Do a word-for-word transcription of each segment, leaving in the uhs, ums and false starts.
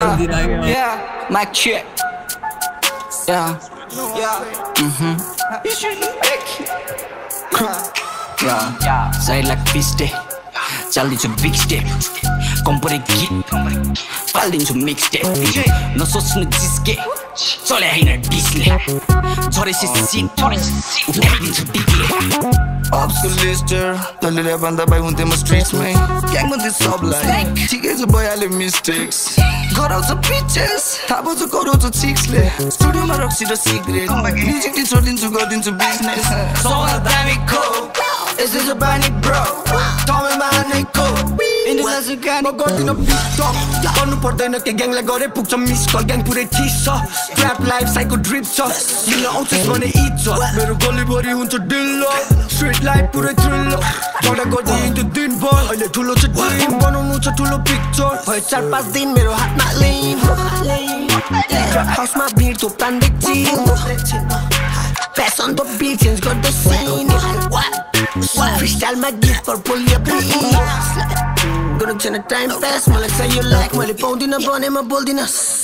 Yeah, mic check. Yeah, yeah. Mhm. Yeah, say like fish day. Challenge a big step. Compare git. Fall into mixtape. No सोच्नु जिस्के चले हैन Disale झरेसी scene उठाइदिन्छु डिकले Ups to lister, तलले बन्दा भाइ हुन्थे म streets मै ग्याङ भन्थे सबलाई ठिकै छ भइहाल्यो mistakes गराउँछ bitches थाहा पाउँछ गराउँछ chicks-ले स्टुडियोमा रक्सी र सिगरेट म्युजिक टिचर दिन्छु गरिदिन्छु बिजनेस Someone दामी को Is this a bunny bro? Tell me my name को इन्डियाजु गानी म गर्दिन बिट टक गर्नु पर्दैन के ग्याङलाई गरे पुग्छ मिस कल ग्याङ पुरै ठिस छ ट्र्याप लाइफ साइको ड्रिप छ लिन आउँछस् भने इज्जत मेरो गलीभरि हुन्छ डिल्लो स्ट्रिट लाइफ पुरै थ्रिल्लो झगडा गर्दै हिँड्यो दिनभर अहिले ठुलो छ ड्रिम बनाउनु छ ठुलो पिक्चर भयो चार पाँच दिन मेरो हातमा लेन ट्र्याप हाउसमा भिड थोप्तान देख्छिन् Fashion the beat change got the scene. What? Freestyle my gift for pull your beat. Gonna turn the time fast, man. Like say you like, man. Pounding up on him, I'm bolding us.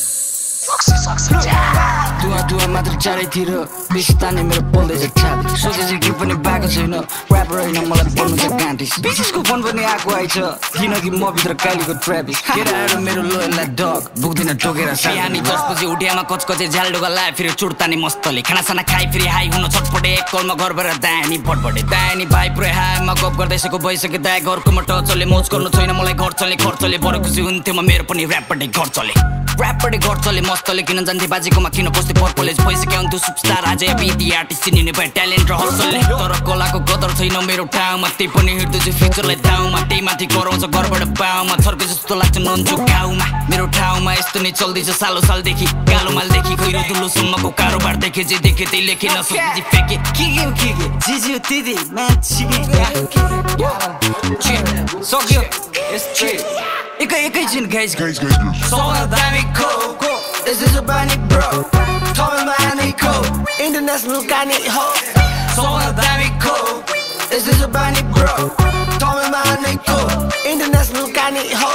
Dua dua मात्र चारैतिर बेसी तान्ने मेरो बोल्दैछ छाती सोचेछु के पनि भएको छैन ऱ्यापर होइन मलाई बोल्नु छ गान्टिस बिचको फोन पनि आएको आइछ किनकि म भित्र कालीको ट्र्यापिस केटाहरू मेरो लोयललाई डग बुक्दिन टोकेर बिहानी दस बजे उठ्यामा कचकचे झ्यालडोगा लाए फेरि चुडतानी मस्तले खानासाना खाइ फेरि हाई हुन छटपटे एक कलमा घरबाट दानी फटफटे दानी भाइ पुरै हाईमा गफ गर्दैछको भइसक्यो दाइ घरकोमा टचले मोज गर्नु छैन मलाई घर चले खर्चले बरु खुसी हुन्थ्यो म मेरो पनि ऱ्यापपट्टि घर चले ऱ्यापपट्टि घर चले मस्तले किन जान्थे बाजेकोमा किन पस्थे पर्पलेज भइसक्यो अन्त सुपरस्टार आज याबी आर्टिस्ट चिनिने भए ट्यालेन्ट र हसलले तर कलाको कदर छैन मेरो ठाउँमा त्यही पनि हिँड्दैछु फ्युचरलाई दाउमा त्यही माथि गराउँछ घरबाट बाउमा छर्के जस्तो लाग्छ नन्चो गाउँमा मेरो ठाउँमा यस्तो नै चल्दैछ सालो सालदेखि कालो मालदेखि खैरो दुलोसम्मको कारोबार देखे जे देखे त्यही लेखे नसकेपछि फेके के के के के जिजु दिदी मान्छे सक्यो यस्तै एकै एकैछिन गाइज गाइज गाइज Someone दामी को Is this a bunny bro? Tell me my name को International गानी हो Someone दामी को Is this a bunny bro? Tell me my name को International गानी हो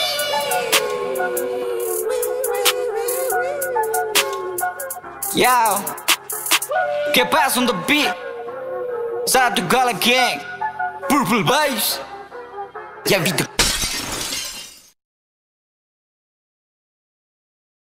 Yo, get pass on the beat. Shout out to GWALA gang, purple vibes. Yeah, we the